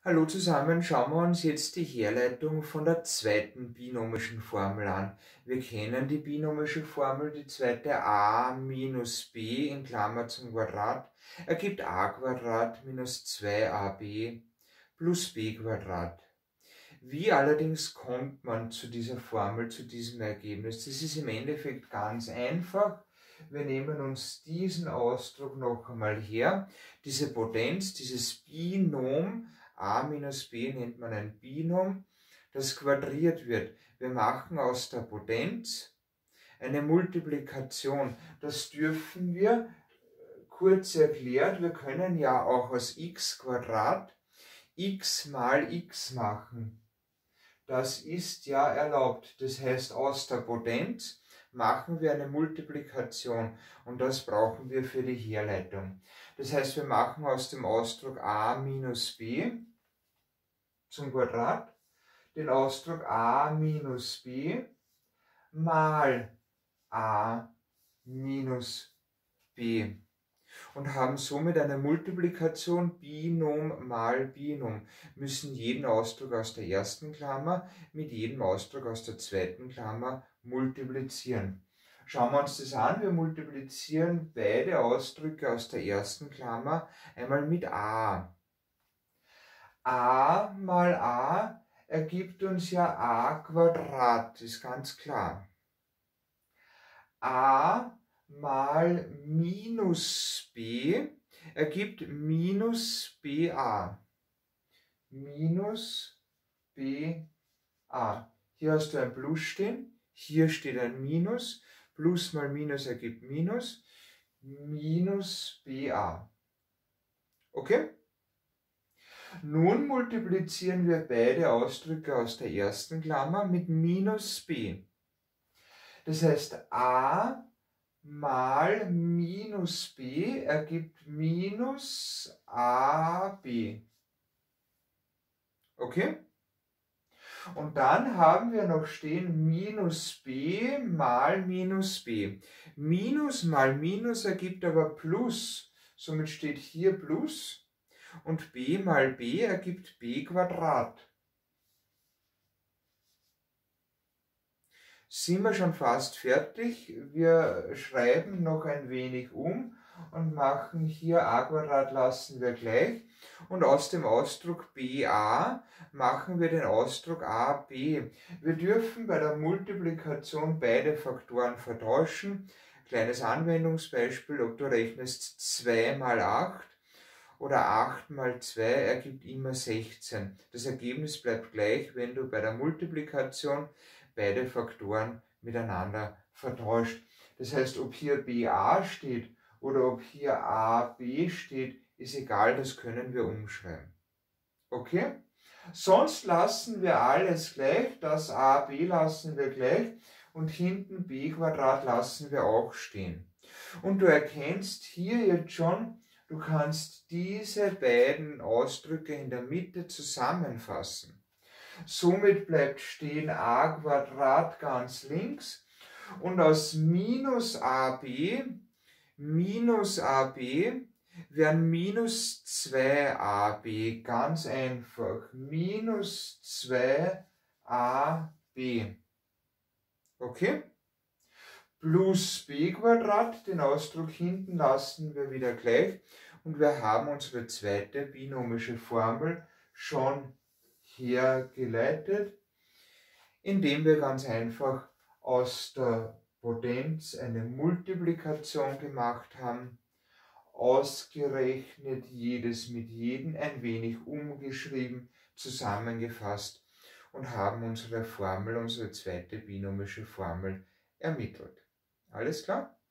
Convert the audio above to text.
Hallo zusammen, schauen wir uns jetzt die Herleitung von der zweiten binomischen Formel an. Wir kennen die binomische Formel, die zweite a minus b in Klammer zum Quadrat ergibt a Quadrat minus 2ab plus b Quadrat. Wie allerdings kommt man zu dieser Formel, zu diesem Ergebnis? Das ist im Endeffekt ganz einfach. Wir nehmen uns diesen Ausdruck noch einmal her, diese Potenz, dieses Binom, a minus b nennt man ein Binom, das quadriert wird. Wir machen aus der Potenz eine Multiplikation. Das dürfen wir, kurz erklärt, wir können ja auch aus x Quadrat x mal x machen. Das ist ja erlaubt. Das heißt, aus der Potenz machen wir eine Multiplikation und das brauchen wir für die Herleitung. Das heißt, wir machen aus dem Ausdruck a minus b zum Quadrat den Ausdruck a minus b mal a minus b und haben somit eine Multiplikation Binom mal Binom, müssen jeden Ausdruck aus der ersten Klammer mit jedem Ausdruck aus der zweiten Klammer multiplizieren. Schauen wir uns das an, wir multiplizieren beide Ausdrücke aus der ersten Klammer einmal mit a. A mal a ergibt uns ja a Quadrat, ist ganz klar. A mal minus b ergibt minus ba. Minus ba. Hier hast du ein Plus stehen, hier steht ein Minus. Plus mal Minus ergibt Minus. Minus ba. Okay? Nun multiplizieren wir beide Ausdrücke aus der ersten Klammer mit minus b. Das heißt, a mal minus b ergibt minus ab. Okay? Und dann haben wir noch stehen minus b mal minus b. Minus mal Minus ergibt aber Plus. Somit steht hier Plus. Und b mal b ergibt b Quadrat. Sind wir schon fast fertig. Wir schreiben noch ein wenig um und machen hier a Quadrat lassen wir gleich. Und aus dem Ausdruck ba machen wir den Ausdruck ab. Wir dürfen bei der Multiplikation beide Faktoren vertauschen. Kleines Anwendungsbeispiel, ob du rechnest 2 mal 8. Oder 8 mal 2 ergibt immer 16. Das Ergebnis bleibt gleich, wenn du bei der Multiplikation beide Faktoren miteinander vertauscht. Das heißt, ob hier ba steht oder ob hier ab steht, ist egal, das können wir umschreiben. Okay? Sonst lassen wir alles gleich, das ab lassen wir gleich und hinten b Quadrat lassen wir auch stehen. Und du erkennst hier jetzt schon, du kannst diese beiden Ausdrücke in der Mitte zusammenfassen. Somit bleibt stehen a Quadrat ganz links und aus minus ab wären minus 2ab, ganz einfach, minus 2ab. Okay? Plus b Quadrat, den Ausdruck hinten lassen wir wieder gleich und wir haben unsere zweite binomische Formel schon hergeleitet, indem wir ganz einfach aus der Potenz eine Multiplikation gemacht haben, ausgerechnet jedes mit jedem, ein wenig umgeschrieben, zusammengefasst und haben unsere Formel, unsere zweite binomische Formel ermittelt. Alles klar?